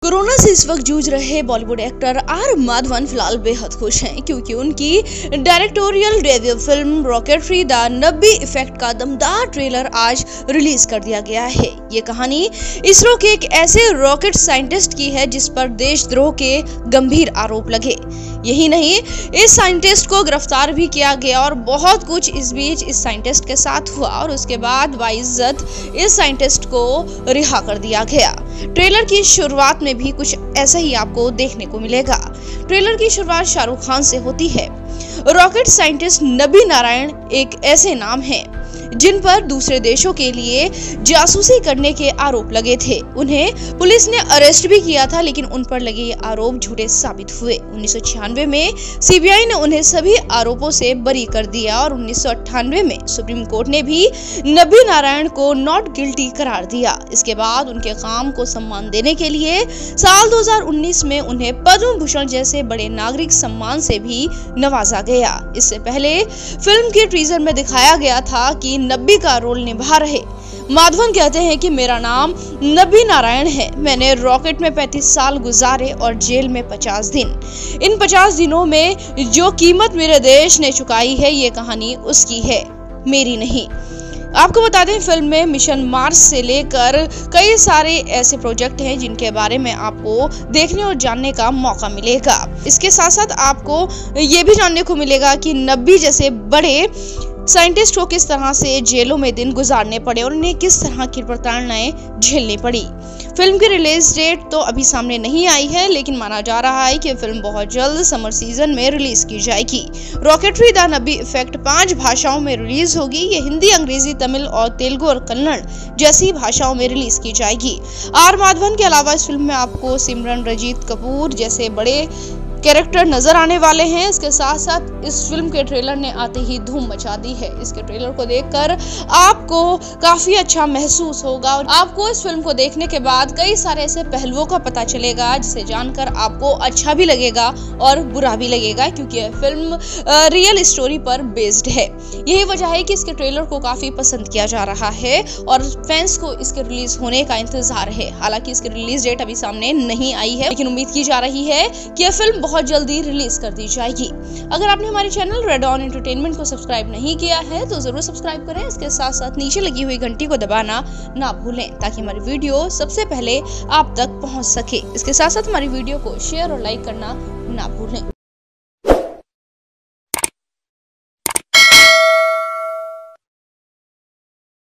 Corona से इस वक्त जूझ रहे बॉलीवुड एक्टर आर माधवन फिलहाल बेहद खुश हैं क्योंकि उनकी directorial debut film Rocketry the Nambi effect का दमदार ट्रेलर आज रिलीज कर दिया गया है। ये कहानी इसरो के एक ऐसे रॉकेट साइंटिस्ट की है जिस पर देशद्रोह के गंभीर आरोप लगे। यही नहीं, इस साइंटिस्ट को गिरफ्तार भी किया गया और बहुत कुछ इस बीच इस साइंटिस्ट के साथ हुआ और उसके बाद बाइज्जत इस साइंटिस्ट को रिहा कर दिया गया। ट्रेलर की शुरुआत में भी कुछ ऐसा ही आपको देखने को मिलेगा। ट्रेलर की शुरुआत शाहरुख खान से होती है। रॉकेट साइंटिस्ट नबी नारायण एक ऐसे नाम हैं जिन पर दूसरे देशों के लिए जासूसी करने के आरोप लगे थे। उन्हें पुलिस ने अरेस्ट भी किया था, लेकिन उन पर लगे ये आरोप झूठे साबित हुए। 1996 में सीबीआई ने उन्हें सभी आरोपों से बरी कर दिया और 1998 में सुप्रीम कोर्ट ने भी नबी नारायण को नॉट गिल्टी करार दिया। इसके बाद उनके काम को सम्मान देने के लिए साल 2019 में उन्हें पद्म भूषण जैसे बड़े नागरिक सम्मान से भी नवाजा गया। इससे पहले फिल्म के टीजर में दिखाया गया था कि नब्बी का रोल निभा रहे माधवन कहते हैं कि मेरा नाम नबी नारायण है। मैंने रॉकेट में 35 साल गुजारे और जेल में 50 दिन। इन 50 दिनों में जो कीमत मेरे देश ने चुकाई है, ये कहानी उसकी है, मेरी नहीं। आपको बता दें, फिल्म में मिशन मार्स से लेकर कई सारे ऐसे प्रोजेक्ट हैं जिनके बारे में आपको देखने और जानने का मौका मिलेगा। इसके साथ साथ आपको ये भी जानने को मिलेगा कि नब्बी जैसे बड़े साइंटिस्ट को किस तरह से जेलों में दिन गुजारने पड़े और उन्हें किस तरह की प्रताड़नाएं झेलनी पड़ी। फिल्म की रिलीज डेट तो अभी सामने नहीं आई है, लेकिन माना जा रहा है कि फिल्म बहुत जल्द समर सीजन में रिलीज की जाएगी। रॉकेटरी द नब्बी इफेक्ट 5 भाषाओं में रिलीज होगी। ये हिंदी, अंग्रेजी, तमिल और तेलुगु और कन्नड़ जैसी भाषाओं में रिलीज की जाएगी। आर माधवन के अलावा इस फिल्म में आपको सिमरन रंजीत कपूर जैसे बड़े कैरेक्टर नजर आने वाले हैं। इसके साथ साथ इस फिल्म के ट्रेलर ने आते ही धूम मचा दी है। इसके ट्रेलर को देखकर आपको काफी अच्छा महसूस होगा और आपको इस फिल्म को देखने के बाद कई सारे ऐसे पहलुओं का पता चलेगा जिसे जानकर आपको अच्छा भी लगेगा और बुरा भी लगेगा, क्योंकि यह फिल्म रियल स्टोरी पर बेस्ड है। यही वजह है कि इसके ट्रेलर को काफी पसंद किया जा रहा है और फैंस को इसके रिलीज होने का इंतजार है। हालांकि इसकी रिलीज डेट अभी सामने नहीं आई है, लेकिन उम्मीद की जा रही है कि यह फिल्म बहुत जल्दी रिलीज कर दी जाएगी। अगर आपने हमारे चैनल रेड ऑन एंटरटेनमेंट को सब्सक्राइब नहीं किया है तो जरूर सब्सक्राइब करें। इसके साथ साथ नीचे लगी हुई घंटी को दबाना ना भूलें ताकि हमारी वीडियो सबसे पहले आप तक पहुंच सके। इसके साथ साथ हमारी वीडियो को शेयर और लाइक करना ना भूलें।